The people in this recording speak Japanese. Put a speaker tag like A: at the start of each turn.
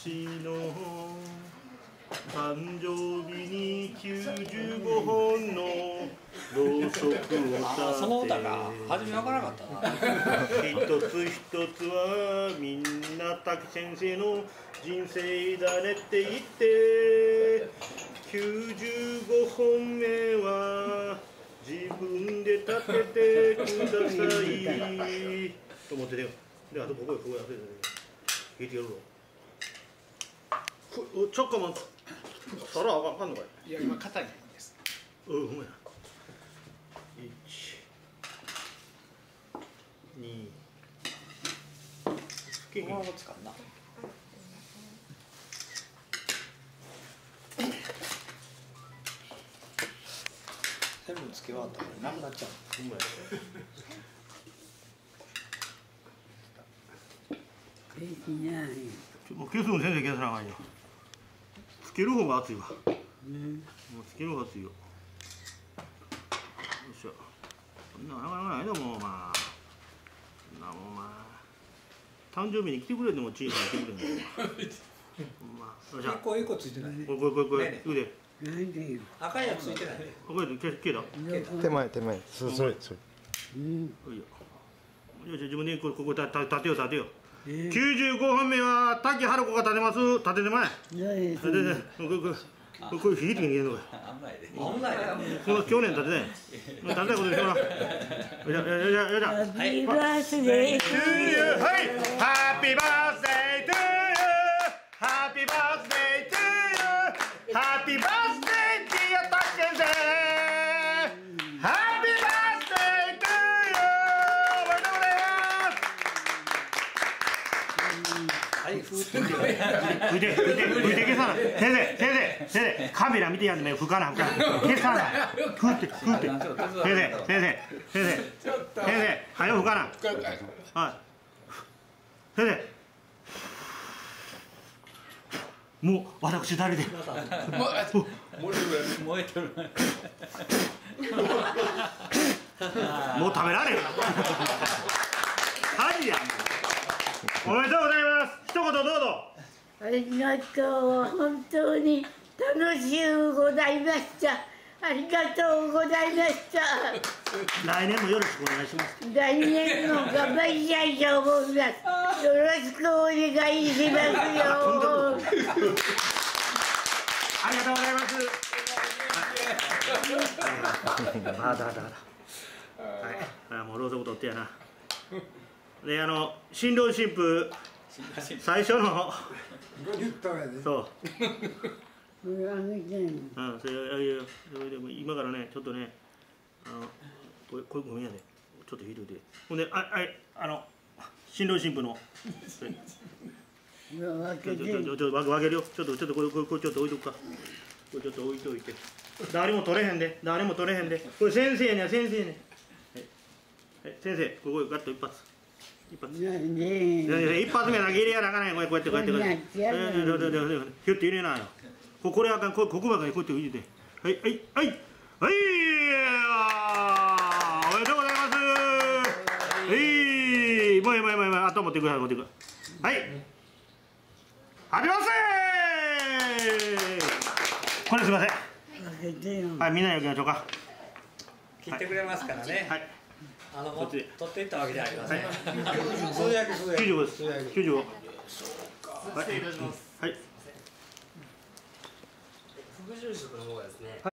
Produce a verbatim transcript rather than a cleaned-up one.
A: 私の誕生日にきゅうじゅうごほんのろうそくを立て
B: あ、その歌が初めわからなかったな。
A: 一つ一つはみんな滝先生の人生だねって言ってきゅうじゅうごほんめは自分で立ててくださいと思っててよ。で、あとここへここへ当てて弾いてやるぞ。ふちょっと待って、皿あかんのかい。
C: いや、今硬いんです。
A: うん、ほんまや。一、二、
B: このまま使うな。全部つけ終わったらなくなっちゃう。
A: ほんまや。もう消すの先生消さなあかんよ。つける方が熱いわ。うん、もうつける方が熱いよ。よいしょ。そんななかなかないだもん、まあ。そんなもん、まあ。誕生日に来てくれても小さに来てくれんの。まあ、よっしゃ。
B: 一個一個ついてない。
A: これこれこれこれ。言うで。
B: 赤いやつついてない。
A: これで消消えた。
D: 手前手前。そそれそれ。
A: うん。いいよ。よし自分でこここたた立てよう立てよう。きゅうじゅうごほんめは滝春子が立てます。立ててまえ。立てて。これこれこれ引いてみるのか。
B: 危ないで。危ないで。
A: この去年立てね。立てたことでしょな。よしよしよしよし。
E: ハッピーバースデートゥーユー。
A: はい。ハッピーバースデートゥーユー。ハッピーバースデートゥーユー。ハッピーバースデーディア滝先生。ハッピーバースデートゥーユー。おめでとうございます。
B: はい、吹いてるよ。
A: 吹いて吹いて吹いて消さない。先生先生先生カメラ見てやんね。吹かな吹かな消さない。吹って吹って先生先生先生先生はよ吹かな。はい先生もう私誰で
B: 燃えてる。
A: もう食べられる恥や。おめでとうございます。一言どうぞ。
E: ありがとう。本当に楽しゅうございました。ありがとうございました。
A: 来年もよろしくお願いします。
E: 来年も頑張りたいと思います。よろしくお願いしますよ。
A: ありがとうございます。あだだだ。はい、もうろうそく取ってやな。で、あの新郎新婦最初のそう。うん、それいやそれでも今からねちょっとねあのこれこれごめんやでちょっと引いといて。ほんであああの新郎新婦の。ちょっとちょっと分けるよ。ちょっとちょっとこれこれこれちょっと置いとくか。これちょっと置いといて。誰も取れへんで誰も取れへんで。これ先生ね先生ね。はい先生これガッと一発。一発。一発目投げ入れやなあかんねん。こうやってこうやってこうやって。ヒュッて入れなよ。ここれあかんこここばかりこうやって入れて。はいはいはいはい。おめでとうございます。はいもういいもういいもういいあと持ってください持ってください。はい。ハッピーバースデー。これすみません。はい、みんなにあげましょうか。
B: 切ってくれますからね。
A: はい。
B: あの、も取っていったわけじゃありません。
A: はい。
B: 数焼き数焼き。
A: 九十五です。九十五。
F: 失礼いたします。
A: はい。
F: 副住職の方がですね。